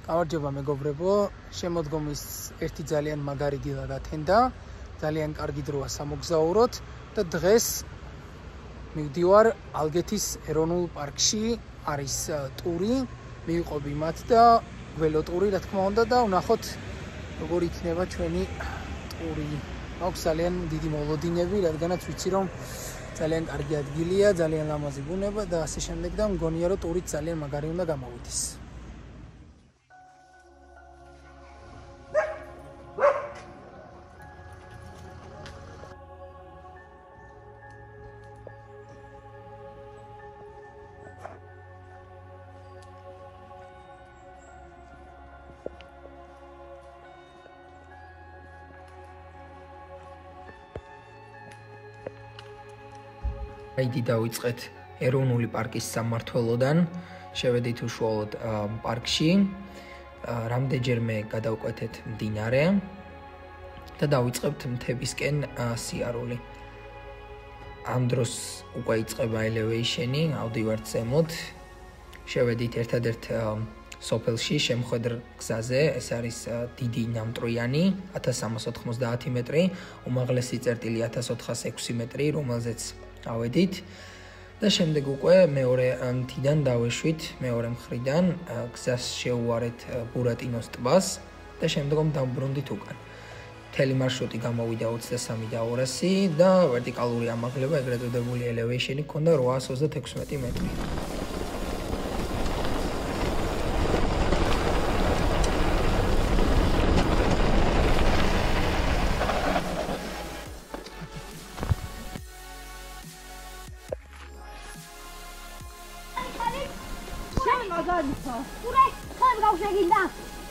გამარჯობა მეგობრებო, შემოდგომის ერთი ძალიან მაგარი დილა გათენდა, ძალიან კარგი დროა სამოგზაუროთ და დღეს მივდივარ ალგეთის ეროვნულ პარკში, არის ტური, მივიყვები მათ და ველოტური რა თქმა უნდა და ვნახოთ როგორ იქნება ჩვენი ტური. მაქვს ძალიან დიდი მოლოდინები, რადგანაც ვიცი რომ ძალიან კარგი ადგილია, ძალიან ლამაზი ბუნება და ასე შემდეგ და მგონია რომ ტურით ძალიან მაგარი უნდა გამოვიდეს. Აიდი დავიწყეთ ეროვნული პარკის სამმართველოდან, შევედით უშუალოდ პარკში, რამდენჯერმე გადავკვეთეთ მდინარე და დავიწყებთ მთებისკენ სიარული. ამ დროს უკვე იწყება elevation-ი, ავდივართ ზემოთ, შევედით ერთადერთ სოფელში, შემხედრ გზაზე, ეს არის დიდი ნამტრიანი, 1390 მეტრი, უმაღლესი წერტილი 1406 მეტრი, რომელზეც ავედით და შემდეგ უკვე მეორე მთიდან დავეშვით მეორე მხრიდან გზას შეუვარეთ ბურატინოს ტბას და შემდგომ დავბრუნდით უკან. მთელი მარშრუტი გამოვიდა 23,200 და ვერტიკალური ამაღლება ეგრეთ წოდებული elevation-ი ჰქონდა 836 მეტრი. Urai, kan kau segini?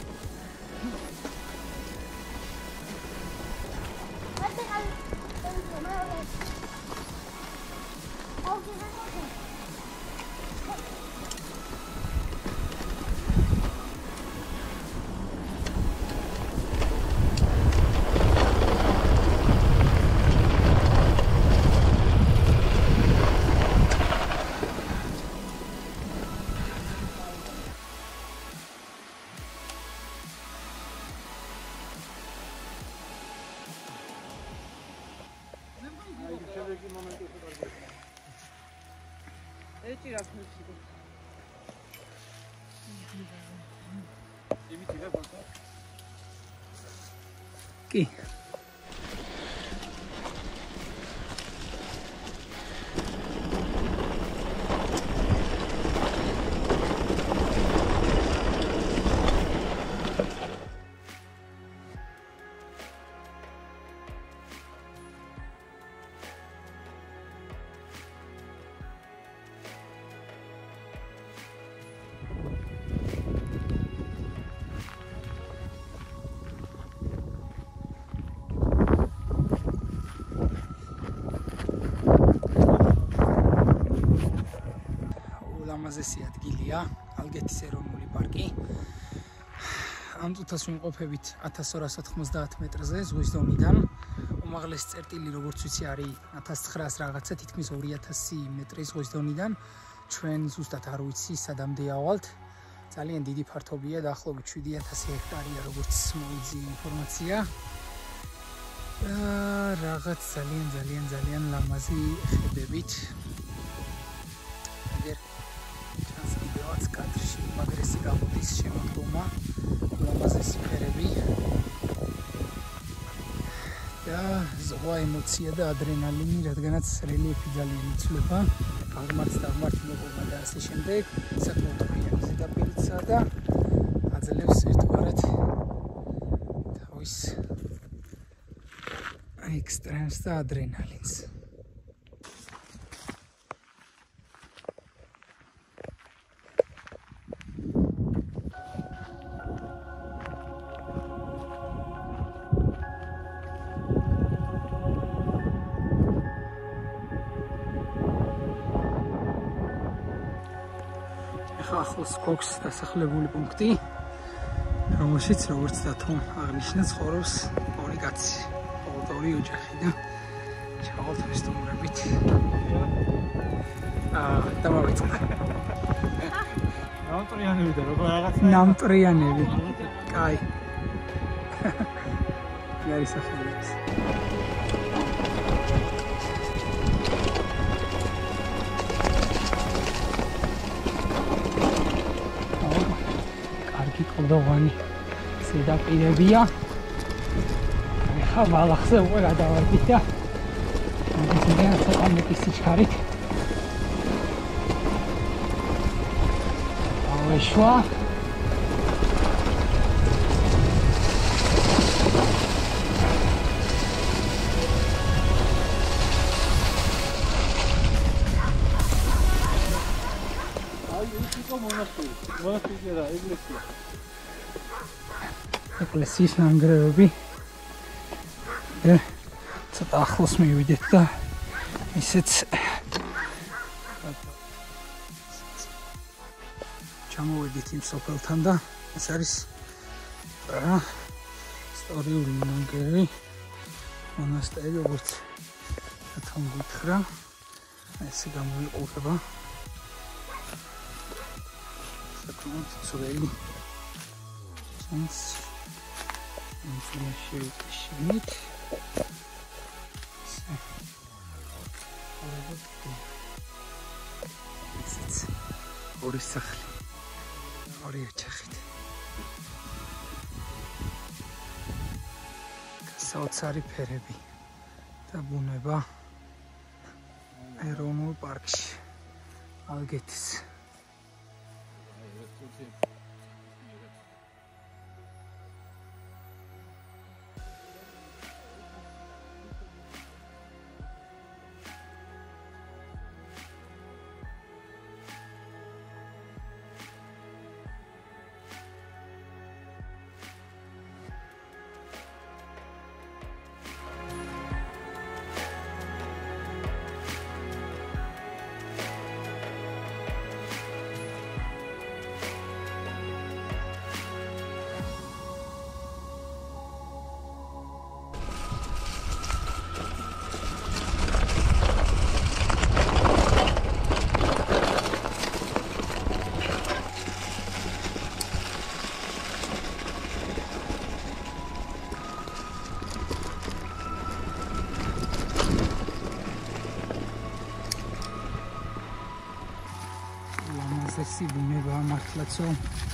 კი ლამაზესი ადგილია, ალგეთის ეროვნული პარკი. ამ წუთას ვიმყოფებით 1290 მეტრზე ზღვის დონიდან. უმაღლესი წერტილი, როგორც ვიცი, არის 1900 რაღაცა, თითქმის 2000 მეტრი ზღვის დონიდან. ჩვენ ზუსტად არ ვიცი, სადამდე ავალთ. ძალიან დიდი ფართობია, დაახლოებით 7000 ჰექტარია, როგორც მოვიძიე ინფორმაცია. რაღაც ძალიან ლამაზი ხედებით. კადრში უმაგრესი გამოდის შემოდგომა, ლამაზესი ფერები და ზღვა ემოცია და ადრენალინი, რადგანაც რელიეფი ძალიან იცვლება, აღმართი მოგონება და ასე შემდეგ, საკმაოდ ღია ზედაპირიცა და აძლევს ერთგვარად თავის ექსტრემს და ადრენალინს. ახლოს გვაქვს დასახლებული პუნქტი, რომელშიც როგორც დათომ აღნიშნა ცხოვრობს ორი კაცი, ორი ოჯახი და ჩავალთ რესტურნებით. და მოვიწყდა. ნამტრიანები და როგორ რაღაცა ნამტრიანები. კაი. არის ახალებს. კარგი კლდოვანი ზედაპირებია. ახლა ბალახზე უკვე გადავარდით და მოგიწევია ცოტა მეტი სიჩქარით. შვა ეკლესიის ნანგრევები და ცოტა ახლოს მივიდეთ და ისეც ჩამოვედით იმ სოფელთან და ეს არის ისტორიული ნანგრევი მონასტერი, როგორც თან გითხრა, ესე გამოიყურება საკმაოდ ძველი ჩანს ინფორმაციით ორი სახლი ორი ოჯახით საოცარი ფერები და ბუნება ეროვნულ პარკში ალგეთის ბუნება მართლაც რომ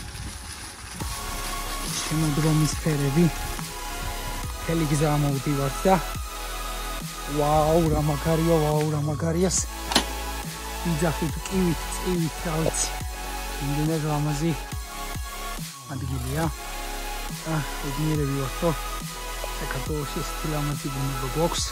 შემოდგომის ფერები მთელი გზა მოვდივართ და ვაუ რა მაგარიას იძახით კივით წივით რაღაც იმდენად ლამაზი ადგილია და ეგნერები ვართ რომ საქართველოში ესეთი ლამაზი ბუნება გვაქვს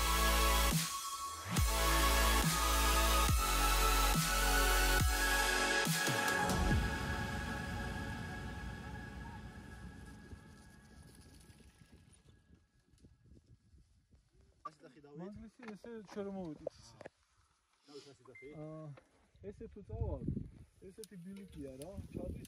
ჩვენ რომ მოვიდეთ ესე თუ წავალ ესეთი ბილიკია რა ჩადის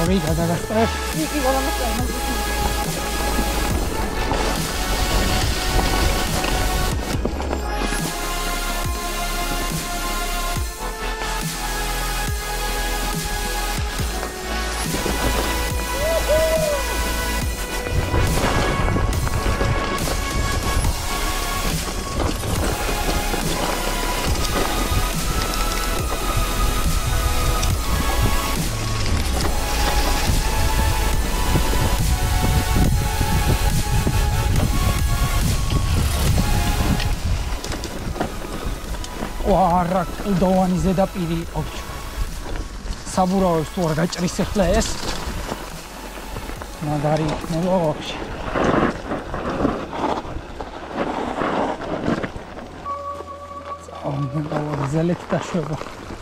ორი გადაგასწრებ. იგი გადამოსწრებ. ვარა კლდოვანი ზედაპირი იყო. საბურავებს თუ არ გაჭრის ახლა ეს. მაგარი იქნება ვაფშე. გზელეთ დაშვება.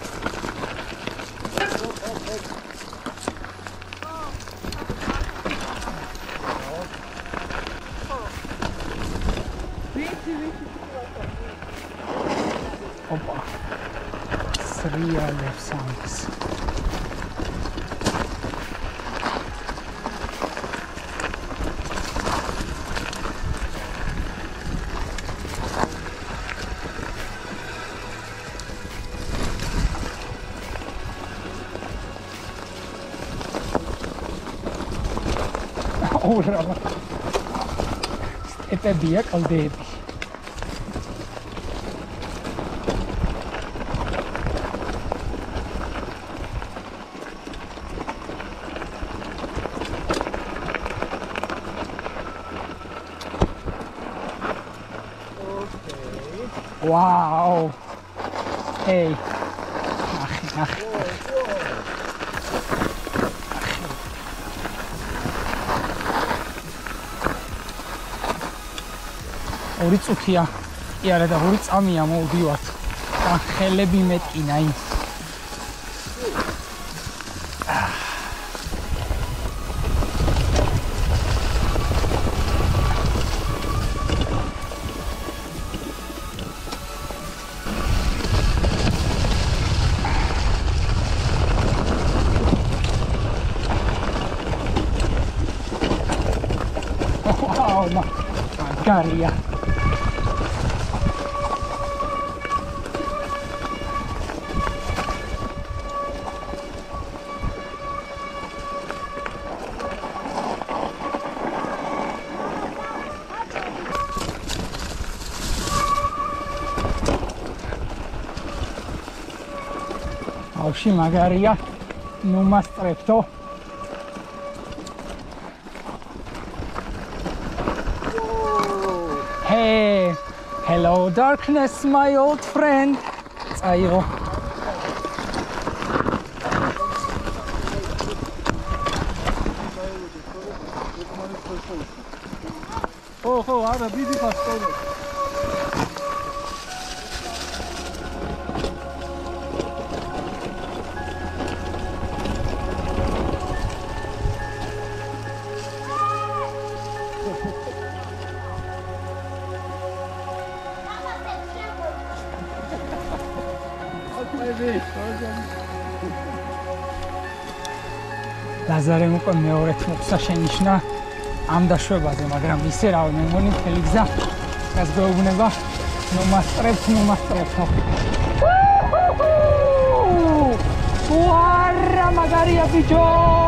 Opa. Srialevs ამას. Ora. Stepebia qaldebi. Wow. Hey. Ach. ორი წუთია. კი არა და ორი წამია მოვდივართ. და ხელები მეტკინა იმ. Magariya. Aushi magariya. Numastrepto. Hey, hello darkness, my old friend. Ayo. Oh, ara bidi pastor. ლაზარემ უკვე მეორე თმუხსა შენიშნა ამ დაშვებაზე, მაგრამ ისე რა მე მგონი მთელი გზა გასგეუბნება ნომასტრებთ. ვარა მაგარია ბიჭო!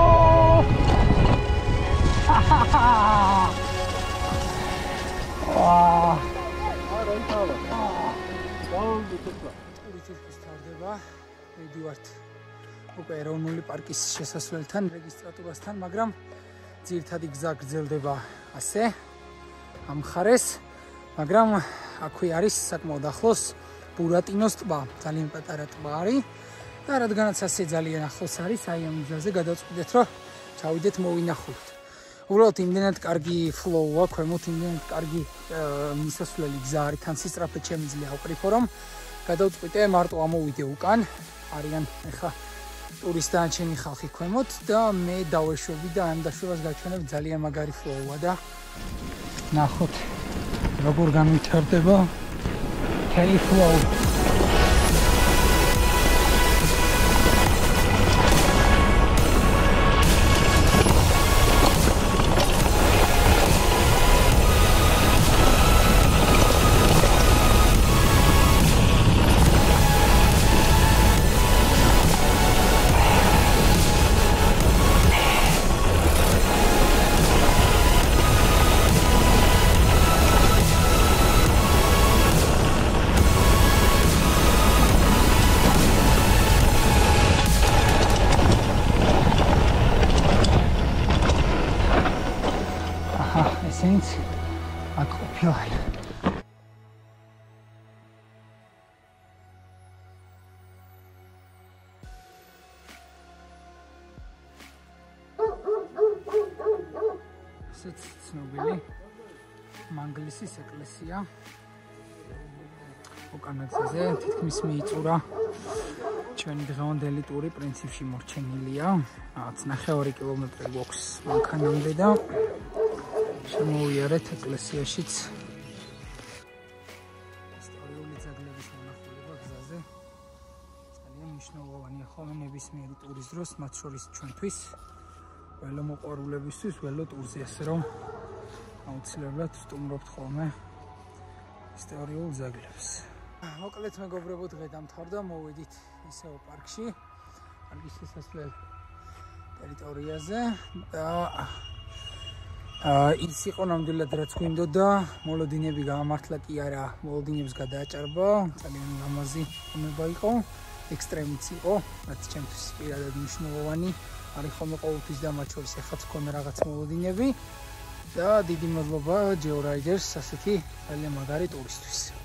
ვა! არა ითავა. დაუნდო თქლა. ტურისტების თავდება მიდივართ უკვე ეროვნული პარკის შესასვლელთან, რეგისტრატურასთან, მაგრამ ძირითადი გზა გრძელდება ასე ამ მხარეს, მაგრამ აქვე არის საკმაოდ ახლოს ბურატინოს ტბა, ძალიან პატარა ტბა არის და რადგანაც ასე ძალიან ახლოს არის, აი ამ გზაზე გადავწყვიტეთ, რომ ჩავიდეთ მოვინახულოთ. უბრალოდ იმდენად კარგი ფლოუა, ქვემოთ იმდენად კარგი მისასვლელი გზა არის, თან სისწრაფედ შემიძლია ავყრიფო, რომ გადავწყვიტე მარტო ამოვიდე უკან, არიან ეხა ტურისტანჩენი ხალხი ქვემოთ და მე დავეშვები და ამ დაშვებას გაჩვენებ ძალიან მაგარი ფლოუა და ნახოთ როგორ განვითარდება მთელი ფლოუ. მოვიარე. ესეც ცნობილი მანგლისის ეკლესია. უკანა გზაზე თითქმის მიიწურა ჩვენი დღევანდელი ტური პრინციპში მორჩენილია. რაღაც 9 კილომეტრი გვაქვს მანქანამდე და შემოვიარეთ ეკლესიაშიც. ისტორიული ძეგლების მონახულება გზაზე ძალიან მნიშვნელოვანია ხოლმე ნებისმიერი ტურის დროს, მათ შორის ჩვენთვის, ველომოყვარულებისთვის, ველო ტურზე, ასე რომ აუცილებლად ვსტუმრობთ ხოლმე ისტორიულ ძეგლებს. მოკლედ მეგობრებო, დღე დამთავრდა, მოვედით ისევ პარკში, პარკის შესასვლელ ტერიტორიაზე და ის იყო ნამდვილად რაც გვინდოდა. მოლოდინები გამართლა კი არა, მოლოდინებს გადააჭარბა, ძალიან ლამაზი ხმება იყო, ექსტრემიც იყო, რაც ჩემთვის პირადად მნიშვნელოვანი არის ხოლმე ყოველთვის და მათ შორის ახაც გქონდა რაღაც მოლოდინები და დიდი მადლობა Georriders ასეთი ძალიან მაგარი ტურისთვის.